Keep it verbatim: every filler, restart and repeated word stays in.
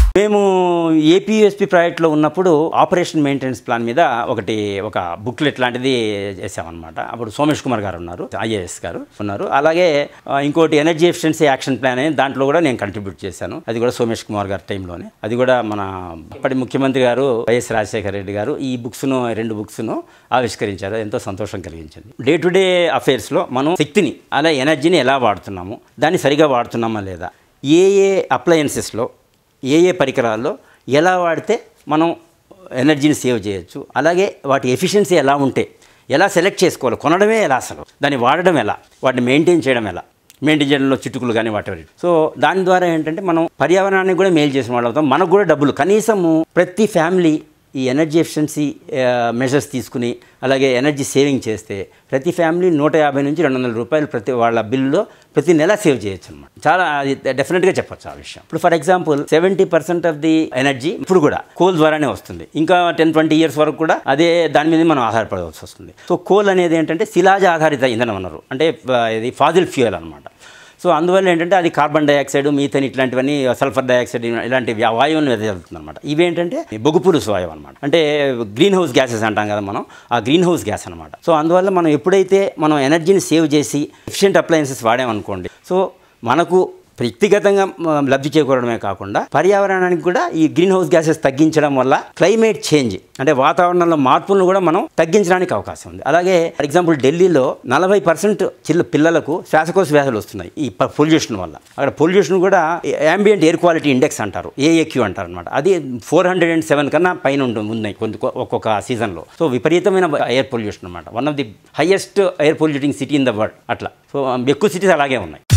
మేము ఏపీఎస్పీ ప్రాజెక్ట్లో ఉన్నప్పుడు ఆపరేషన్ మెయింటెనెన్స్ ప్లాన్ మీద ఒకటి ఒక బుక్లెట్ లాంటిది చేసామన్నమాట. అప్పుడు సోమేష్ కుమార్ గారు ఉన్నారు, ఐఏఎస్ గారు ఉన్నారు. అలాగే ఇంకోటి ఎనర్జీ ఎఫిషియన్సీ యాక్షన్ ప్లాన్ అని దాంట్లో కూడా నేను కంట్రిబ్యూట్ చేశాను. అది కూడా సోమేష్ కుమార్ గారి టైంలోనే. అది కూడా మన అప్పటి ముఖ్యమంత్రి గారు వైఎస్ రాజశేఖర రెడ్డి గారు ఈ బుక్స్ను రెండు బుక్స్ను ఆవిష్కరించారు. ఎంతో సంతోషం కలిగించింది. డే టు డే అఫైర్స్లో మనం శక్తిని అలా ఎనర్జీని ఎలా వాడుతున్నాము, దాన్ని సరిగా వాడుతున్నామా లేదా, ఏ ఏ అప్లయన్సెస్లో ఏ ఏ పరికరాల్లో ఎలా వాడితే మనం ఎనర్జీని సేవ్ చేయొచ్చు, అలాగే వాటి ఎఫిషియన్సీ ఎలా ఉంటే ఎలా సెలెక్ట్ చేసుకోవాలి, కొనడమే ఎలా, అసలు దాన్ని వాడడం ఎలా, వాటిని మెయింటైన్ చేయడం ఎలా, మెయింటైన్ చేయడంలో చిటుకులు కానీ వాటి. సో దాని ద్వారా ఏంటంటే మనం పర్యావరణానికి కూడా మేలు చేసిన వాళ్ళు అవుతాం. మనకు కూడా డబ్బులు కనీసము ప్రతి ఫ్యామిలీ ఈ ఎనర్జీ ఎఫిషియన్సీ మెజర్స్ తీసుకుని అలాగే ఎనర్జీ సేవింగ్ చేస్తే ప్రతి ఫ్యామిలీ నూట యాభై నుంచి రెండు వందల రూపాయలు ప్రతి వాళ్ళ బిల్లులో ప్రతి నెల సేవ్ చేయొచ్చు అనమాట. చాలా అది డెఫినెట్గా చెప్పొచ్చు ఆ విషయం. ఇప్పుడు for example seventy percent of the energy ఇప్పుడు కూడా కోల్ ద్వారానే వస్తుంది. ఇంకా టెన్ ట్వంటీ ఇయర్స్ వరకు కూడా అదే దాని మీద మనం ఆధారపడవలసి వస్తుంది. సో కోల్ అనేది ఏంటంటే శిలాజ ఆధారిత ఇంధనం అన్నారు, అంటే ఇది ఫాజిల్ ఫ్యూయల్ అనమాట. సో అందువల్ల ఏంటంటే అది కార్బన్ డైఆక్సైడ్, మీథేన్ ఇట్లాంటివన్నీ, సల్ఫర్ డైఆక్సైడ్ ఇలాంటి వాయువులను వెదజల్లుతుంది అనమాట. ఇవేంటంటే బొగ్గుపులుసు వాయువు అనమాట, అంటే గ్రీన్ హౌస్ గ్యాసెస్ అంటాం కదా మనం, ఆ గ్రీన్ హౌస్ గ్యాస్ అనమాట. సో అందువల్ల మనం ఎప్పుడైతే మనం ఎనర్జీని సేవ్ చేసి ఎఫిషియెంట్ అప్లయన్సెస్ వాడామనుకోండి, సో మనకు వ్యక్తిగతంగా లబ్ధి చేకూరడమే కాకుండా పర్యావరణానికి కూడా ఈ గ్రీన్ హౌస్ గ్యాసెస్ తగ్గించడం వల్ల క్లైమేట్ చేంజ్ అంటే వాతావరణంలో మార్పులను కూడా మనం తగ్గించడానికి అవకాశం ఉంది. అలాగే ఫర్ ఎగ్జాంపుల్ ఢిల్లీలో నలభై పర్సెంట్ చిల్ల పిల్లలకు శ్వాసకోశ వ్యాధులు వస్తున్నాయి ఈ పొల్యూషన్ వల్ల. అక్కడ పొల్యూషన్ కూడా యాంబియంట్ ఎయిర్ క్వాలిటీ ఇండెక్స్ అంటారు, ఏఏక్యూ అంటారు అనమాట. అది ఫోర్ హండ్రెడ్ అండ్ సెవెన్ కన్నా పైన ఉన్నాయి కొంత ఒక్కొక్క సీజన్లో. సో విపరీతమైన ఎయిర్ పొల్యూషన్ అనమాట, one of the highest air polluting city in the world అట్లా. సో ఎక్కువ సిటీస్ అలాగే ఉన్నాయి.